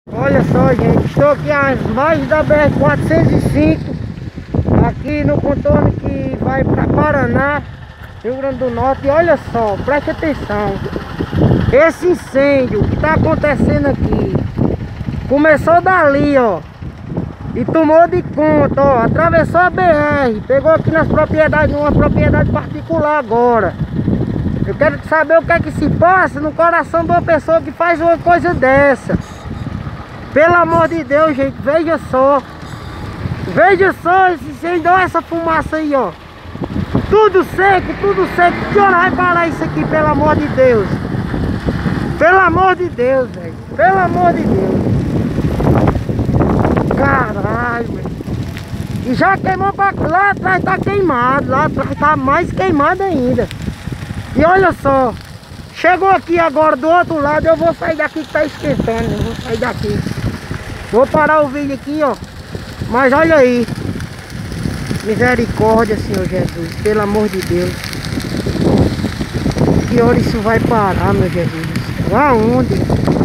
Olha só, gente, estou aqui às margens da BR-405, aqui no contorno que vai para Paraná, Rio Grande do Norte. E olha só, preste atenção, esse incêndio que está acontecendo aqui começou dali, ó, e tomou de conta, ó, atravessou a BR, pegou aqui nas propriedades, numa propriedade particular agora. Eu quero saber o que é que se passa no coração de uma pessoa que faz uma coisa dessa. Pelo amor de Deus, gente, veja só. Veja só esse incêndio, olha essa fumaça aí, ó. Tudo seco, tudo seco. Que hora vai parar isso aqui, pelo amor de Deus? Pelo amor de Deus, velho. Pelo amor de Deus. Caralho, velho. E já queimou pra lá atrás, tá queimado. Lá atrás tá mais queimado ainda. E olha só. Chegou aqui agora do outro lado. Eu vou sair daqui que tá esquentando. Eu vou sair daqui. Vou parar o vídeo aqui, ó. Mas olha aí. Misericórdia, Senhor Jesus. Pelo amor de Deus. Que hora isso vai parar, meu Jesus? Aonde?